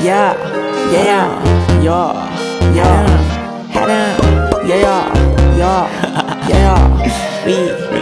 yeah, we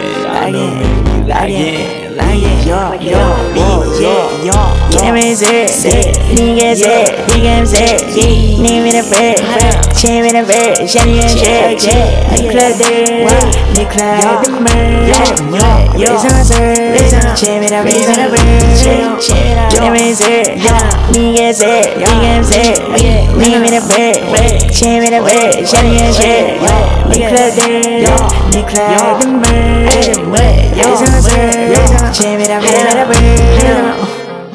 Get me cert, nigga cert, nigga cert, name in a bird, chain in a bird, Shawty and shirt, Nikla there, Nikla the murder, raise on cert, chain in a bird, get me cert, nigga cert, nigga cert, name in a bird, chain in a bird, Shawty and shirt, Nikla there, Nikla the murder, raise on cert, chain in a bird.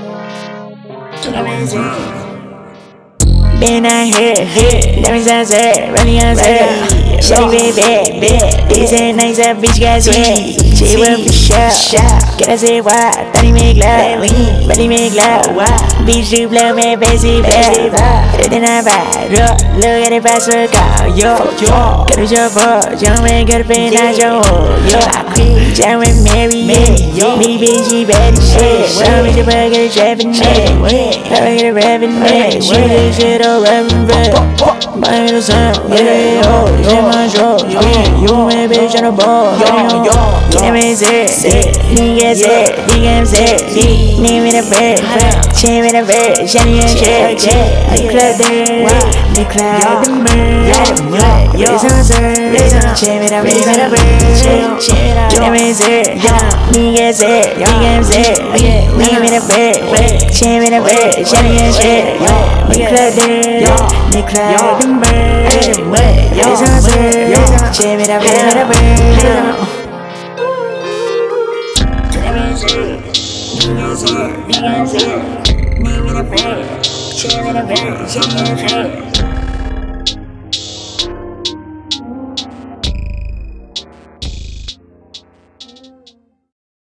Been out here, let me sunset, running on cert. Shawty baby, this ain't nice, that bitch got sweat. She went for sure, gotta say why, thottie make love, body make love. Bitch you blow me, basic bad. Then I ride, look at it fast, look out, yo. Gotta show for, young man, gotta pay not show, yo. Jam with Mary, me bitch, she bad as shit. Show me the burger, trapping it. Gotta get a rapping it. Shoot this shit all rapping red. Buy me the sound, yeah, yo. It's my show, you my bitch on the ball. Get me cert, nigga cert, nigga cert. Name in a bird, chain in a bird, Shawty and shirt. Nikla there, Nikla the murder, raise on cert, chain in a bird. Get me cert, nigga cert, nigga cert. Name in a bird, chain in a bird, Shawty and shirt. Nikla there, Nikla the murder, raise on cert, chain in a bird. Name in a bird, chain in a bird, Shawty and shirt.